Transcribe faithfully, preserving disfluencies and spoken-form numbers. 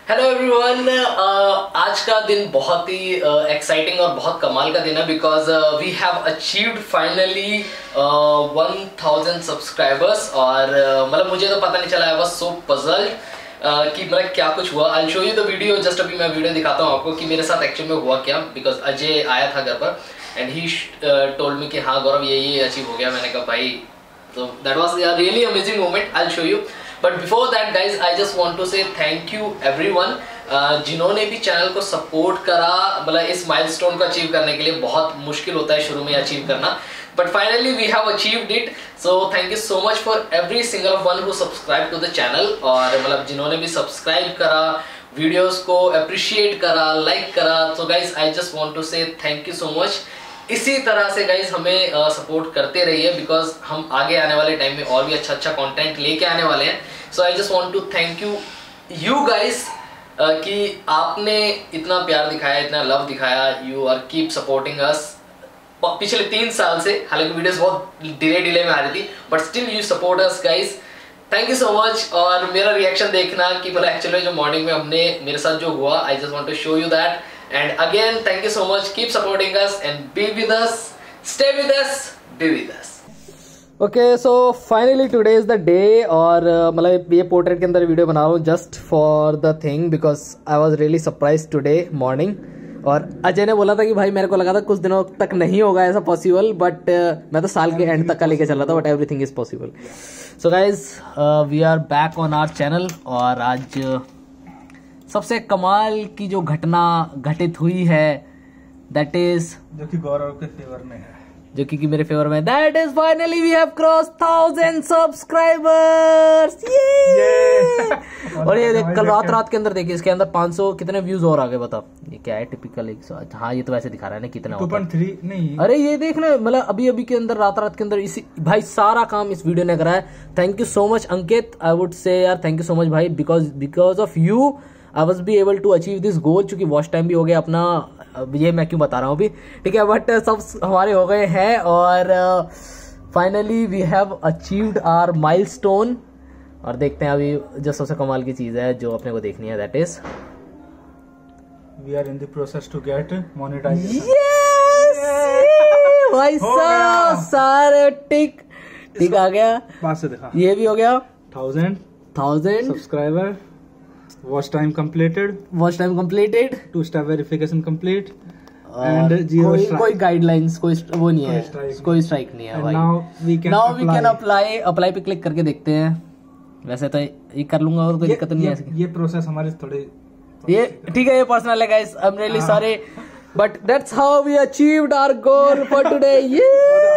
Hello everyone, आज का दिन बहुत ही एक्साइटिंग uh, और बहुत कमाल का दिन है because we have achieved finally one thousand subscribers और uh, मतलब मुझे तो पता नहीं चला, आई वाज सो पजल्ड कि मतलब क्या कुछ हुआ। I show you the video. Just अभी मैं वीडियो दिखाता हूँ आपको कि मेरे साथ एक्चुअल में हुआ क्या, बिकॉज अजय आया था घर पर एंड ही टोल्ड मी कि हाँ गौरव ये ये अचीव हो गया। मैंने कहा भाई, तो that was a really amazing moment. I show you, but before that guys I just want to say thank you everyone जिन्होंने भी चैनल को सपोर्ट करा। मतलब इस माइलस्टोन को अचीव करने के लिए बहुत मुश्किल होता है शुरू में अचीव करना, but finally we have achieved it. So thank you so much for every single one who subscribe to the channel. और मतलब जिन्होंने भी सब्सक्राइब करा, वीडियोस को अप्रिशिएट करा, लाइक करा, तो guys I just want to say thank you so much. इसी तरह से गाइज हमें सपोर्ट uh, करते रहिए बिकॉज हम आगे आने वाले टाइम में और भी अच्छा अच्छा कंटेंट लेके आने वाले हैं। So I just want to thank you you guys कि आपने इतना प्यार दिखाया, इतना लव दिखाया। You are keep supporting us पिछले तीन साल से। हालांकि वीडियोस बहुत डिले डिले में आ रही थी, but still you support us guys. Thank you so much. और मेरा रिएक्शन देखना कि मतलब एक्चुअली जो मॉर्निंग में हमने मेरे साथ जो हुआ, I just want to show you that. And again, thank you so much. Keep supporting us and be with us. Stay with us. Be with us. Okay, so finally today is the day. और uh, मतलब ये portrait के अंदर video बना रहा हूँ just for the thing because I was really surprised today morning. और अजय ने बोला था कि भाई मेरे को लगा था कुछ दिनों तक नहीं होगा ऐसा पॉसिबल, बट uh, मैं तो साल के एंड तक का लेके चल रहा था, but everything is possible. So guys we are back on our channel और आज uh, सबसे कमाल की जो घटना घटित हुई है दैट इज जो कि गौरव के फेवर में है, जो कि, कि मेरे फेवर में, that is finally we have cross thousand subscribers. और ये देख, कल रात रात के अंदर देखिए इसके अंदर पाँच सौ कितने व्यूज और आ गए। बताओ ये क्या है, टिपिकल एक सौ। हाँ ये तो वैसे दिखा रहा है ना कितना टू पॉइंट थ्री नहीं। अरे ये देखना, मतलब अभी अभी के अंदर रात रात के अंदर इसी भाई सारा काम इस वीडियो ने करा है। Thank you so much Ankit, I would say यार थैंक यू सो मच भाई, because because of you I was be able to achieve this goal. चूंकि वॉच टाइम भी हो गया अपना, ये मैं क्यों बता रहा हूँ अभी, ठीक है, बट सब हमारे हो गए हैं और finally we have achieved our milestone. और देखते हैं अभी जो सबसे कमाल की चीज है जो अपने को देखनी है, that is we are in the process to get monetization. भाई साहब सारे टिक टिक आ गया, पास से दिखा, ये भी हो गया thousand thousand subscriber, watch time completed, watch time completed, two step verification complete and zero कोई स्ट्राइक। कोई गाइडलाइंस, कोई वो नहीं है, strike कोई स्ट्राइक नहीं है भाई। Now we can now we can apply. Apply पे क्लिक करके देखते हैं। वैसे तो ये कर लूंगा और कोई दिक्कत नहीं है। ये प्रोसेस हमारे थोड़े ये ठीक है, ये पर्सनल है guys, I am really sorry, but that's how we achieved our goal for today. ये